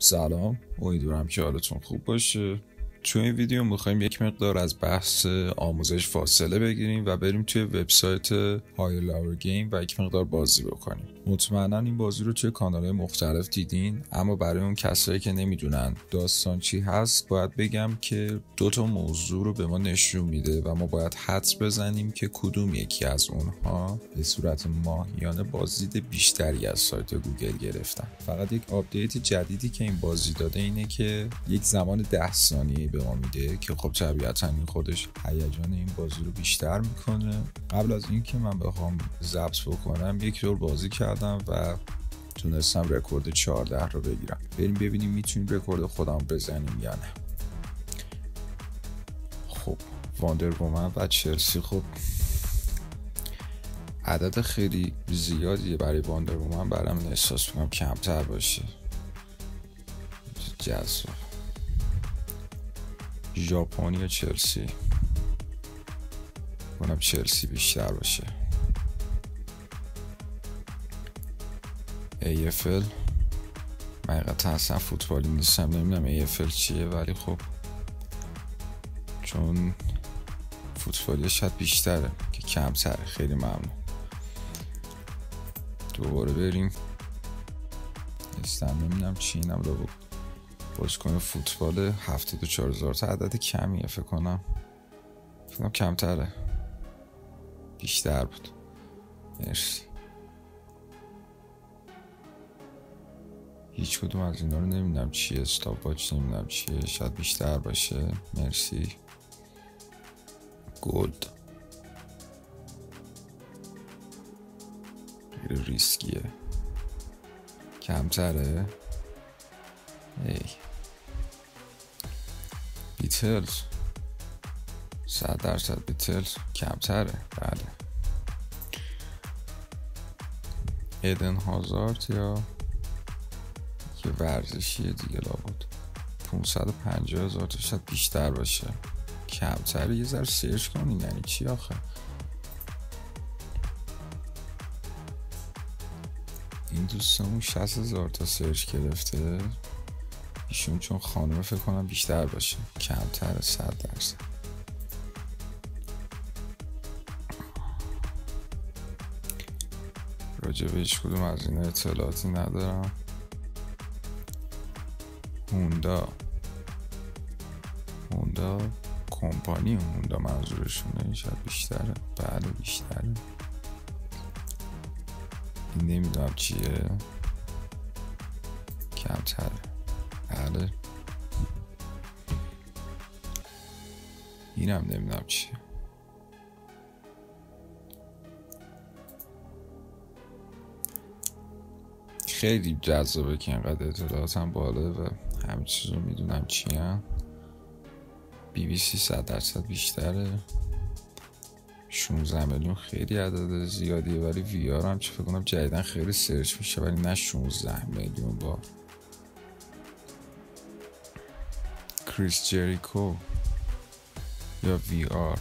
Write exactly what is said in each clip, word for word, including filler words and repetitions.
سلام، امیدوارم که حالتون خوب باشه. تو این ویدیو میخوایم یک مقدار از بحث آموزش فاصله بگیریم و بریم توی وبسایت Higher Lower Game و یک مقدار بازی بکنیم. مطمئنا این بازی رو توی کانال‌های مختلف دیدین، اما برای اون کسایی که نمیدونن داستان چی هست باید بگم که دو تا موضوع رو به ما نشون میده و ما باید حدس بزنیم که کدوم یکی از اونها به صورت ماهیانه بازدید بیشتری از سایت گوگل گرفتن. فقط یک آپدیت جدیدی که این بازی داده اینه که یک زمان ده ثانیه‌ای به ما میده که خب طبیعتاً این خودش هیجان این بازی رو بیشتر میکنه. قبل از اینکه من بخوام ضبط بکنم یک دور بازی کردم و تونستم رکورد چهارده رو بگیرم. بریم ببینیم میتونیم رکورد خودم بزنیم یا نه. خب واندر وومن و چلسی، خب عدد خیلی زیادیه برای واندر وومن، برام احساس میکنم کمتر باشه. جذاب. ژاپنی یا چلسی؟ کنم چلسی بیشتر باشه. ای اف ال، من حقیقتا اصلا فوتبالی نیستم، نمیدونم ای اف ال چیه، ولی خب چون فوتبالی شاید بیشتره که کمتره. خیلی ممنون. دوباره بریم استم، نمیدونم چی اینم رو بازیکن فوتبال هفتاد و چهار هزار تا عدد کمیه، فکر کنم فکر کنم کمتره، بیشتر بود. مرسی. هیچ کدوم از اینا رو نمیدونم چیه. استاپ واچ نمیدونم چیه، شاید بیشتر باشه. مرسی. گولد خیلی ریسکیه، کمتره. ای بیتلز، صد درصد بیتلز کمتره. بله. ایدن هازارد یا یه ورزشیه دیگه لابد. پونصد و پنجاه هزار تا شاید بیشتر باشه، کمتره. یه ذره سرچ کنین یعنی چی آخه. این دوستمون شصت هزار تا سرچ گرفته، ایشون چون خانومه فکر کنم بیشتر باشه، کمتره صد درصد. راجع به هیچ کدوم از این اطلاعاتی ندارم. هوندا، هوندا کمپانی هوندا منظورشونه، شاید بیشتره. بله بیشتره. این نمیدونم چیه، کمتره. بله. اینم نمیدونم چیه. خیلی جذابه که اینقدر اطلاعاتم بالا و همه چیز رو میدونم چی هم. بی بی سی صد درصد بیشتره، شانزده میلیون خیلی عدد زیادیه، ولی وی آر هم چه فکر کنم جدیدن خیلی سرچ میشه، ولی نه شانزده میلیون. با کریس جریکو یا وی آر،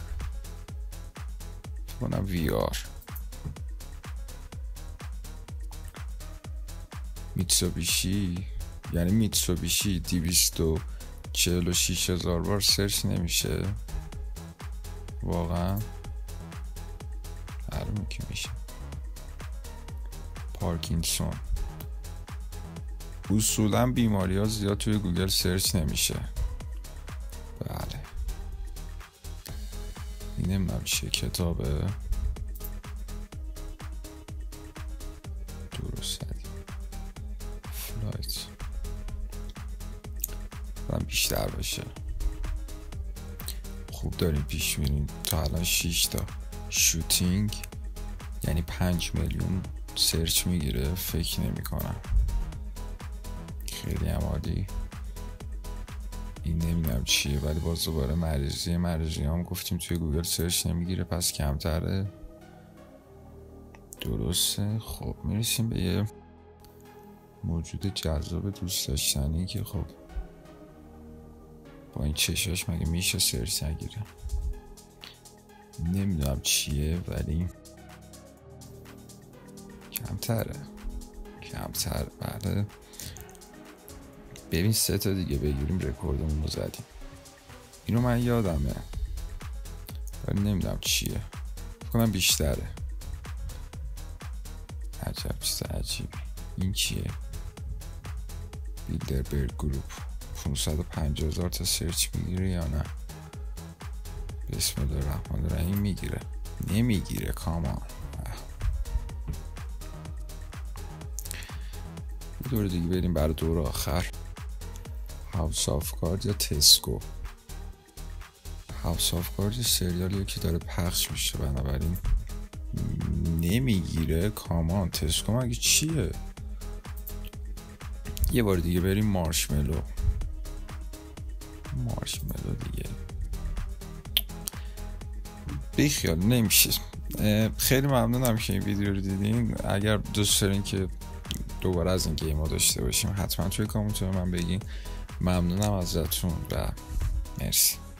فکر کنم وی آر. میتسوبیشی، یعنی میتسوبیشی دویست و چهل و شش هزار بار سرچ نمیشه واقعا. معلومه که میشه. پارکینسون، اصولا بیماری ها زیاد توی گوگل سرچ نمیشه. بله. این نمیدونم چیه، کتابه. درست فلایت من بیشتر باشه. خوب داریم پیش میریم. تا الان شش تا شوتینگ یعنی پنج میلیون سرچ میگیره، فکر نمی کنم. خیلی هم عالی. این نمیدونم چیه، ولی باز دوباره مریضی مریضی هم گفتیم توی گوگل سرچ نمیگیره، پس کمتره. درسته. خب میرسیم به یه موجود جذاب دوست داشتنی که خب با این چشاش مگه میشه سرچ نگیره. نمیدونم چیه ولی کمتره. کمتر. بله. ببین سه تا دیگه بگیریم رکوردمون رو زدیم. اینو من یادمه ولی نمیدونم چیه، فکر کنم بیشتره. عجب چیز عجیبی. این چیه؟ بیلدربرگ گروپ پانصد و پنجاه هزار تا سرچ میگیره یا نه؟ بسم الله الرحمن الرحیم میگیره؟ نمیگیره. کامان یه دور دیگه بریم برای دور آخر. هاوس آف کارد یا تسکو؟ هاوس آف کارد یه سریالیه که داره پخش میشه، بنابراین نمیگیره. کامان تسکو مگه چیه؟ یه بار دیگه بریم مارشملو. مارشملو دیگه بیخیال نمیشه. خیلی ممنونم که این ویدیو رو دیدین. اگر دوست دارین که دوباره از این گیم ها داشته باشیم حتما توی کامنت من بگین. ممنونم ازتون و مرسی.